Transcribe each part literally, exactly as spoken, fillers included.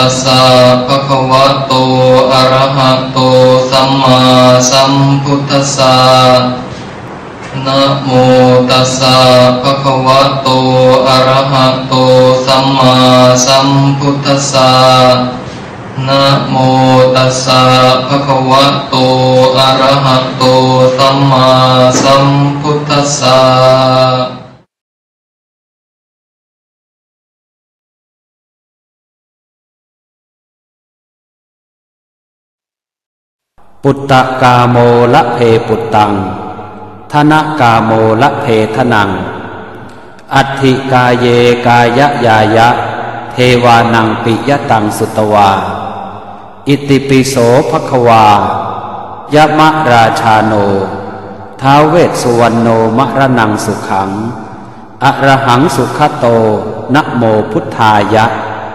สสะภะคะวะโตอะระหะโตสัมมาสัมพุทธัสสะนะโมตัสสะภะคะวะโตอะระหะโตสัมมาสัมพุทธัสสะนะโมตัสสะภะคะวะโตอะระหะโตสัมมาสัมพุทธัสสะปุตตะกาโมละเพปุตตังธนกาโมละเพทนังอัตถิกาเยกายะยายะเทวานังปิยตังสุตวาอิติปิโสภควายะมะราชาโนท้าวเวสสุวรรณโนมะระนังสุขังอะระหังสุขโตนะโมพุทธายะ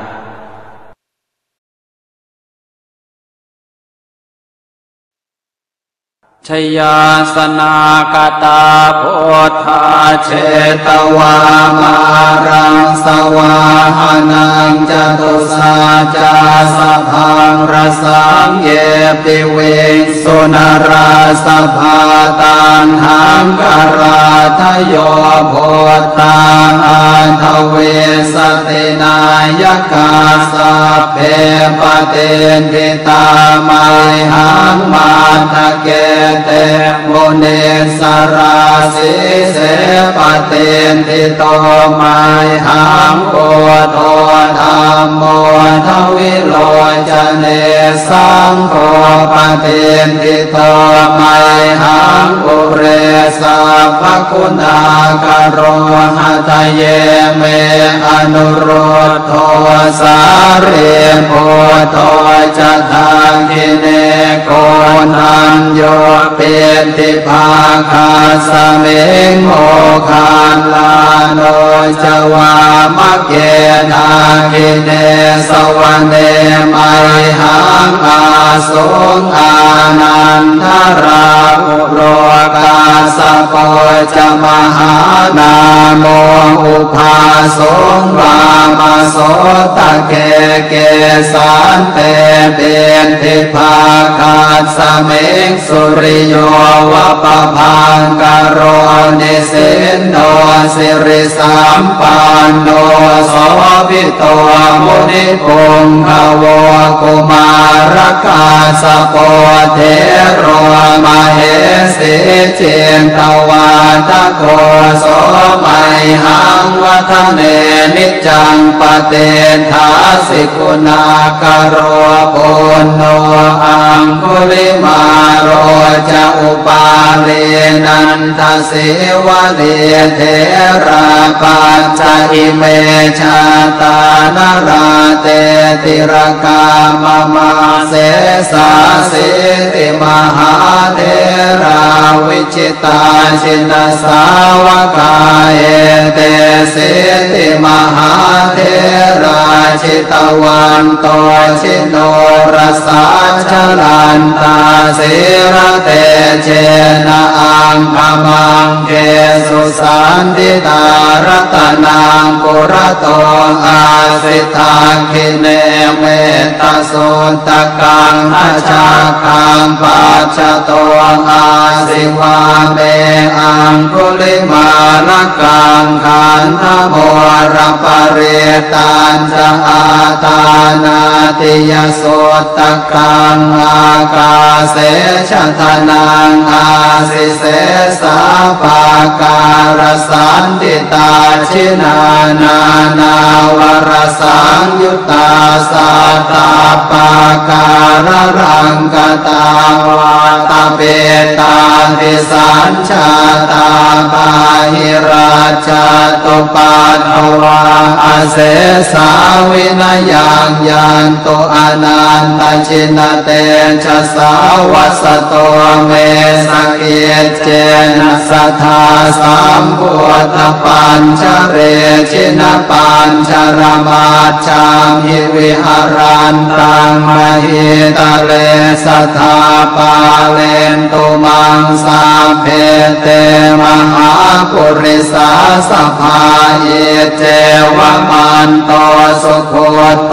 ชยาสนากตาโพธาเชตวามารังสวาหานังจตุสาจาสพังรสังเยปิเวสุนราสภาตันหังกราทโยโพธาอันทเวสตินายกาสัพเพปเตนทิตามัยหังมาทะเกเตโมเนสราสิเสปเตนทิโตมัยหังโกโทธัมโมทวิโลจเนสังโฆปเตนทิโตมัยหังปุเรสัพพคุณากโรหะทะเยเมอนุโรธโทสาเรโพโทจะทางกิเนโกนันโยเป็นทิภาคาสเมงโมคานลาโนจวามะเกนาคิเนสวะเนมัยหังอาสงอานันทราอุโลกาสโปจะมหานาโมอุภาสงวามาโสตะเกเกสันเตเป็นทิภาคาสเมงสุริโยวะปะพังกโรนิสินโนสิริสัมปันโนโสภิโตมุนิพงภวกุมารกาสโปเทโรมเหสิเจนตวาตะโกโสมัยหังวัฒเนนิจังปเตถาสิกุณากโรปุณโนอังคุลิมาโรจะอุปาเลนันทสิวะเลเทราปัจจอิเมชาตานราเตติรกามมาเสสาสิติมหาเทราวิจิตาชินสาวกาเอเตสิติมหาเทราชิตวันโตชิโนรสาชลันตาสิระเตเจนะอังคมังเกสุสันติตารัตนังปุระโตอาสิทาคิเนเมตสุตตะกังอาชาคังปัจจโตอาสิวาเมอังคุลิมาลกังขันธโมรปเรตันจะอาตานาติยสุตตะกังอากาเสชะทนังอาสิเสสาปาการสันติตาชินานา นาวรสังยุตตาสัตตาปาการรังกตาวาตาเปตาทิสัญชาตาปาหิราชาตุปัตถวาอาเสสาวินายังยันโตอนันตชินเตชะสาวัสโตเมสเกเจนะสัทธาสัมพุทธปัญชเรชินปัญชรมาจังหิวิหารันตังมหิตาเลสัทธาปาเลนตุมังสัพเพเตมหาปุริสาสภาเยเจวะมันโตสุโคโตส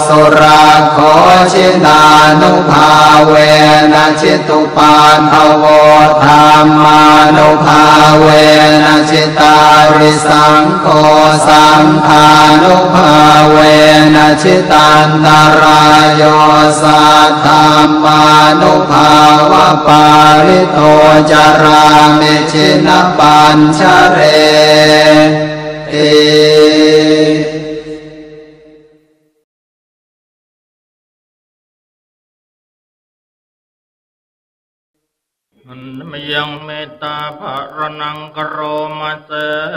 สุราโคชิตานุภาเวนะชิตุปาทโวธรรมานุภาเวนะชิตาริสังโฆสังฆานุภาเวนะชิตันตรายโยสัทธามานุภาวะปาริโตจารามิชินปัญชเรติมยังเมตตาภรนังกโรมาเต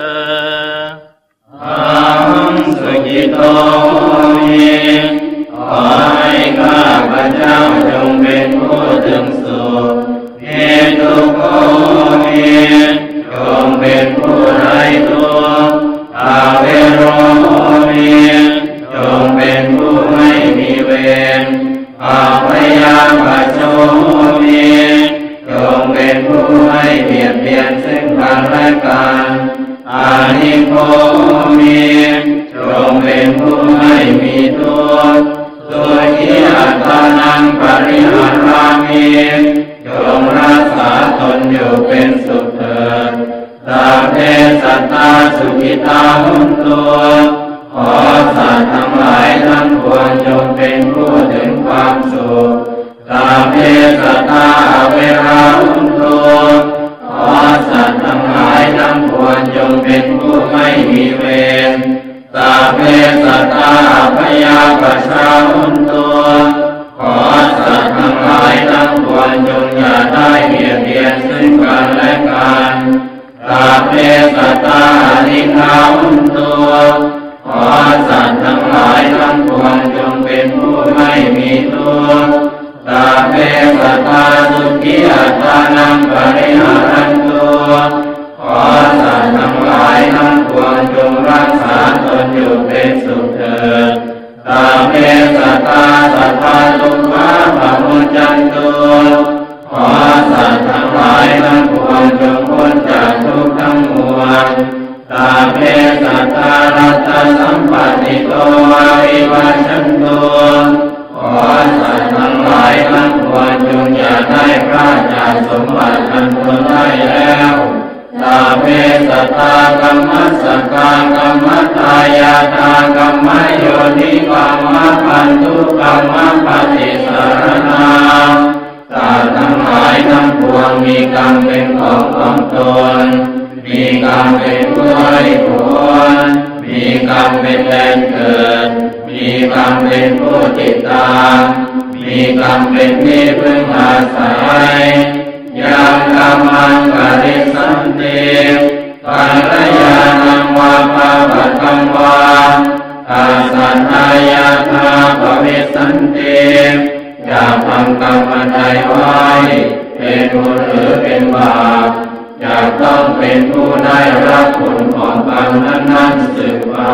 อังสุขิโตมิขอให้ข้าพเจ้าจงเป็นผู้ถึงสุขเอตุโกมิจงเป็นผู้ไร้ทุกข์อาเวโรมิจงเป็นผู้ไม่มีเวรอาพยาปโชมิจงเป็นผู้ไม่เบียดเบียนซึ่งกันและกันอานิโคมิจงเป็นผู้ไม่มีทุกข์สุขีอัตตานังปริหารามิจงรักษาตนอยู่เป็นสุขเถิดสัพเพสัตตาสุขิตาหุนตุขอสัตว์ทั้งหลายทั้งปวงจงเป็นผู้ถึงความสุขสัพเพสัตตาเวราหุนตุขอสัตว์ทั้งหลายทั้งปวงจงเป็นผู้ไม่มีเวรสัพเพสัตตาพยาปชาหุนตุขอสัตว์ทั้งหลายทั้งปวงจงอย่าได้เบียดเบียนซึ่งกันและกันสัพเพสัตตานิฆาหุนตุขอสัตว์ทั้งหลายทั้งปวงจงเป็นผู้ไม่มีทุกข์สัพเพสัตตาสุขีอัตตานังปริหารันตุขอสัตว์ทั้งหลายทั้งปวงจงรักษาตนอยู่เป็นสุขเถิดสัพเพสัตตาสัพพะทุกขาภมุจจันตุขอสัตว์ทั้งหลายทั้งปวงจงพ้นจากทุกข์ทั้งมวลสัพเพสัตตารัตตสัมปติโตวิวัชชันตุขอสัตว์ทั้งหลายทั้งปวงจงอย่าได้พลาดจากสมบัติอันควรได้แล้วสัพเพสัตตากัมมัสสกากัมมัตตายาตากัมมะโยนิกัมมะปันตุกัมมะปฏิสารณาสัตว์ทั้งหลายทั้งปวงมีกรรมเป็นของของตนมีกรรมเป็นผู้ให้ผลมีกรรมเป็นแดนเกิดมีกรรมเป็นผู้ติดตามมีกรรมเป็นที่พึ่งอาศัยยังกรรมังกริสันติปัญญานังวาปะปะกัมวาอาสันทายาธาปวิสันติจะทำกรรมใดไว้เป็นบุญหรือเป็นบาปจะต้องเป็นผู้ได้รับผลของกรรมนั้นๆสืบไป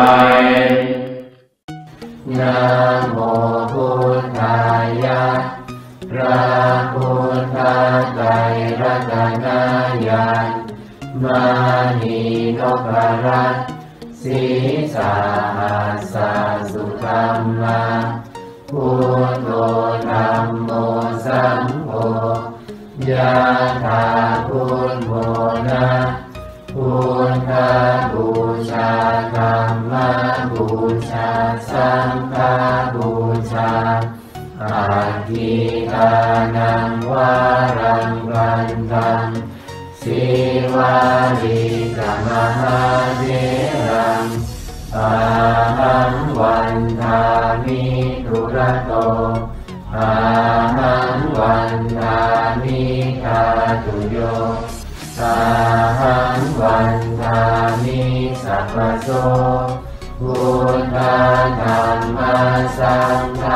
นะโมพุทธายะพระพุทธไตรรัตนญาณมานีนพรัตน์สีสาหัสสะสุธัมมาพุทโธธัมโมสังโฆยะถาพุทโธนะพุทธบูชาธัมมบูชาสังฆบูชาอาทิทานังวารังวันตังสิวาริกมหาเถรังอาหังวันทามิทุระโตอาหังวันทามิทาตุโยอาหังวันทามิสัพพโสพุทธธัมมสังฆ